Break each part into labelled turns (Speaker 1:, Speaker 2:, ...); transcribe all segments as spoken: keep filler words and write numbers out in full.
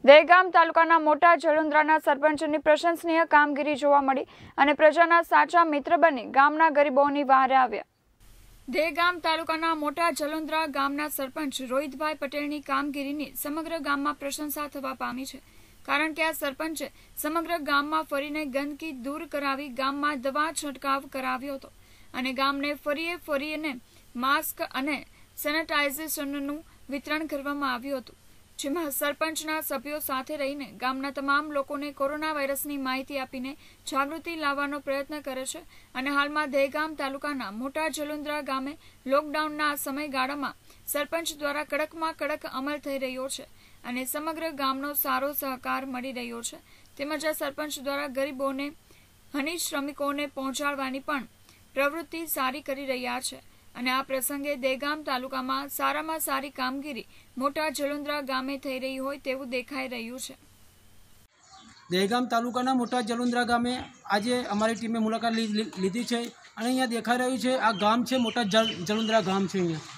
Speaker 1: દહેગામ તાલુકાના મોટા જલુંદ્રાના સરપંચની પ્રશંસનીય કામગીરી જોવા મળી અને પ્રજાના સાચા મિત્ર બની ગામના ગરીબોની વહારે આવ્યા. દહેગામ તાલુકાના મોટા જલુંદ્રા ગામના સરપંચ રોહિતભાઈ પટેલની કામગીરીની સમગ્ર ગામમાં પ્રશંસા થવા પામી છે. કારણ કે આ સરપંચે સમગ્ર ગામમાં ફરીને ગંદકી દૂર કરાવી ગામમાં દવા છંટકાવ કરાવ્યો હતો અને ગામને ફરીએ ફરીને માસ્ક અને સેનેટાઇઝેશનનું વિતરણ કરવામાં આવ્યું હતું, જેમાં સરપંચના સભ્યો સાથે રહીને ગામના તમામ લોકોને કોરોના વાયરસની માહિતી આપીને જાગૃતિ લાવવાનો પ્રયત્ન કરે છે. અને હાલમાં દહેગામ તાલુકાના મોટા જલુંદ્રા ગામે લોકડાઉનના આ સમયગાળામાં સરપંચ દ્વારા કડકમાં કડક અમલ થઈ રહ્યો છે અને સમગ્ર ગામનો સારો સહકાર મળી રહ્યો છે. તેમજ આ સરપંચ દ્વારા ગરીબોને હની શ્રમિકોને પહોંચાડવાની પણ પ્રવૃત્તિ સારી કરી રહ્યા છે અને આ પ્રસંગે દહેગામ તાલુકામાં સારામાં સારી કામગીરી મોટા જલુંદ્રા ગામે થઈ રહી હોય તેવું દેખાઈ રહ્યું છે.
Speaker 2: દહેગામ તાલુકાના મોટા જલુંદ્રા ગામે આજે અમારી ટીમે મુલાકાત લીધી છે અને અહીંયા દેખાઈ રહ્યું છે આ ગામ છે મોટા જલુંદ્રા ગામ છે. અહીંયા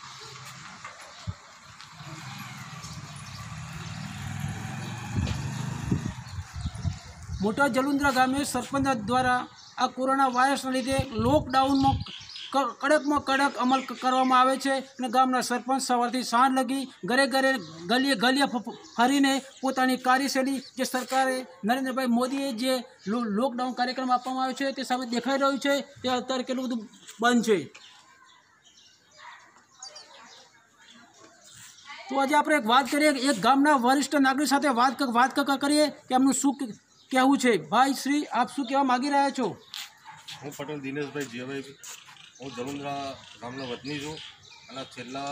Speaker 2: મોટા જલુંદ્રા ગામે સરપંચ દ્વારા આ કોરોના વાયરસના લીધે લોકડાઉનમાં કડકમાં કડક અમલ કરવામાં આવે છે અને ગામના સરપંચ સવારથી સાંજ લગી ઘરે ઘરે ગલીએ ગલીએ ફરીને પોતાની કાર્યશૈલી જે સરકારે નરેન્દ્રભાઈ મોદીએ જે લોકડાઉન કાર્યક્રમ આપવામાં આવ્યો છે તે સામે દેખાઈ રહ્યું છે તે અત્યારે કેટલું બધું બંધ છે. તો આજે આપણે એક વાત કરીએ એક ગામના વરિષ્ઠ નાગરિક સાથે વાત વાત કરીએ કે એમનું શું કહેવું છે. ભાઈ શ્રી, આપ શું કહેવા માગી રહ્યા છો?
Speaker 3: હું પટેલ દિનેશભાઈ જીયાભાઈ, હું જલુંદ્રા ગામનો વતની છું અને છેલ્લા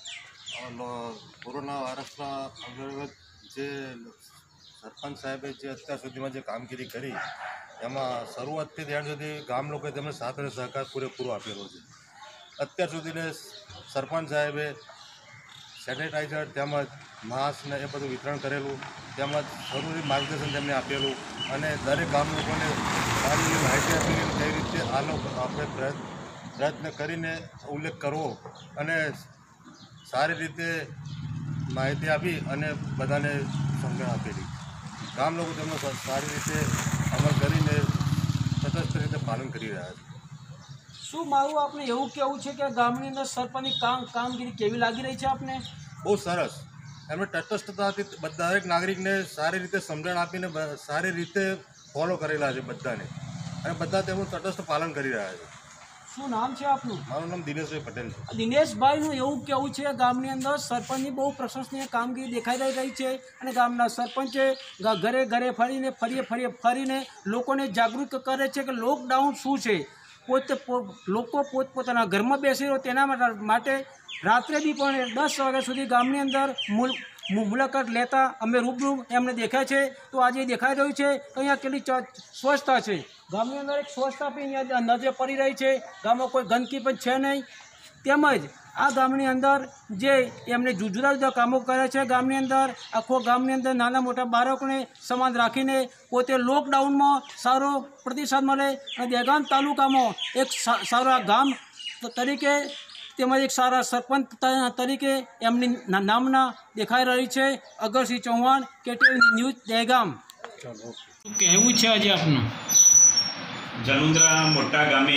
Speaker 3: કોરોના વાયરસના અંતર્ગત જે સરપંચ સાહેબે જે અત્યાર સુધીમાં જે કામગીરી કરી એમાં શરૂઆતથી ધ્યાન સુધી ગામ લોકોએ તેમને સાથ અને સહકાર પૂરેપૂરો આપેલો છે. અત્યાર સુધીને સરપંચ સાહેબે સેનેટાઇઝર તેમજ માસ્ક ને એ બધું વિતરણ કરેલું, તેમજ જરૂરી માર્ગદર્શન તેમને આપેલું અને દરેક ગામ લોકોને સારી માહિતી આપીને કઈ રીતે આ લોકો આપણે પ્રયત્ન પ્રયત્ન કરીને ઉલ્લેખ કરવો અને સારી રીતે માહિતી આપી અને બધાને સમજણ આપેલી. ગામ લોકો તેમનો સારી રીતે અમલ કરીને તટસ્થ રીતે પાલન કરી રહ્યા છે.
Speaker 2: શું મારું આપણે એવું કહેવું છે કે ગામની અંદર સરપંચની કામ કામગીરી કેવી લાગી રહી છે આપને?
Speaker 3: બહુ સરસ. એમણે તટસ્થતાથી દરેક નાગરિકને સારી રીતે સમજણ આપીને સારી રીતે ફોલો કરેલા છે બધાને અને બધા તેમનું તટસ્થ પાલન કરી રહ્યા છે.
Speaker 2: શું નામ છે આપનું?
Speaker 3: મારું નામ દિનેશભાઈ પટેલ છે.
Speaker 2: દિનેશભાઈનું એવું કહેવું છે ગામની અંદર સરપંચની બહુ પ્રશંસનીય કામગીરી દેખાઈ રહી છે અને ગામના સરપંચે ઘરે ઘરે ફરીને ફરીએ ફરીએ ફરીને લોકોને જાગૃત કરે છે કે લોકડાઉન શું છે. પોતે લોકો પોતપોતાના ઘરમાં બેસી રહ્યો તેના માટે રાત્રે બી પણ દસ વાગ્યા સુધી ગામની અંદર મુલાકાત લેતા અમે રૂબરૂ એમને દેખાય છે. તો આજે દેખાઈ રહ્યું છે કે અહીંયા કેટલી સ્વચ્છતા છે. ગામની અંદર એક સ્વચ્છતા બી અહીંયા નજરે પડી રહી છે. ગામમાં કોઈ ગંદકી પણ છે નહીં. તેમજ આ ગામની અંદર જે એમને જુદા જુદા કામો કરે છે ગામની અંદર આખો ગામની અંદર નાના મોટા બાળકોને સમાન રાખીને પોતે લોકડાઉનમાં સારો પ્રતિસાદ મળે અને દહેગામ તાલુકામાં એક સારા ગામ તરીકે તેમજ એક સારા સરપંચ તરીકે એમની નામના દેખાઈ રહી છે. Agarsinh Chauhan, KTV news, Dehgam. કહેવું છે આજે આપનું?
Speaker 4: જલુંદ્રા મોટા ગામે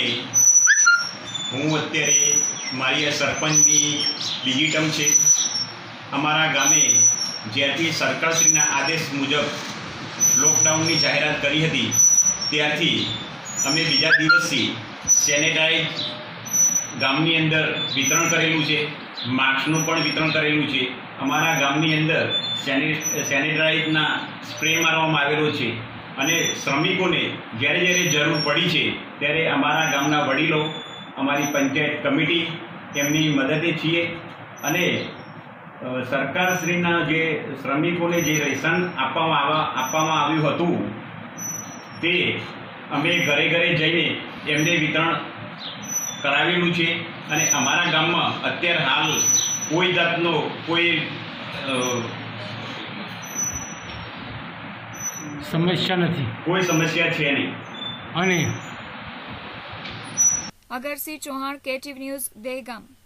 Speaker 4: હું અત્યારે મારી આ સરપંચની બીજી ટર્મ છે. અમારા ગામે જ્યારથી સરકારશ્રીના આદેશ મુજબ લોકડાઉનની જાહેરાત કરી હતી ત્યારથી અમે બીજા દિવસથી સેનેટાઇઝ ગામની અંદર વિતરણ કરેલું છે, માસ્કનું પણ વિતરણ કરેલું છે. અમારા ગામની અંદર સેનેટાઇઝના સ્પ્રે મારવામાં આવેલો છે અને શ્રમિકોને જ્યારે જ્યારે જરૂર પડી છે ત્યારે અમારા ગામના વડીલો, અમારી પંચાયત કમિટી એમની મદદે છીએ અને સરકારશ્રીના જે શ્રમિકોને જે રેશન આપવામાં આપવામાં આવ્યું હતું તે અમે ઘરે ઘરે જઈને એમને વિતરણ કરાવેલું છે અને અમારા ગામમાં અત્યારે હાલ કોઈ જાતનો કોઈ
Speaker 2: સમસ્યા નથી,
Speaker 4: કોઈ સમસ્યા છે નહીં.
Speaker 2: અને
Speaker 1: અગરસિંહ ચૌહાણ, કેટીવી ન્યૂઝ, દહેગામ.